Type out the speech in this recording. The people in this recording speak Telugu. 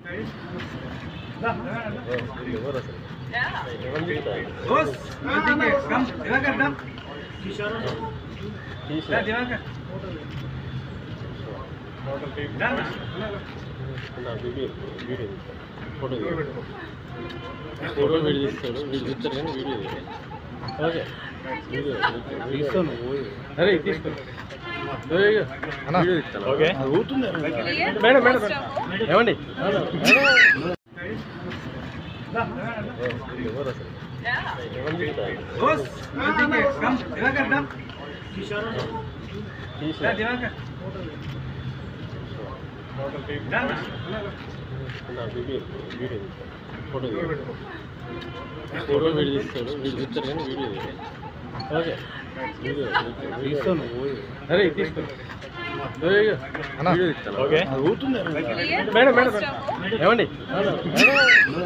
ఫోటో వీడియో తీస్తాడు, వీడియో తీస్తారు కానీ వీడియో ఓకే తీస్తాను. అరే తీసుకో ఓకే మేడం మేడం ఏమండి ఫోటో వీడియో తీస్తాడు, వీడియో తీస్తారు కానీ వీడియో ఓకే తీస్తాను. అరే తీసుకో ఓకే మేడం మేడం ఏమండి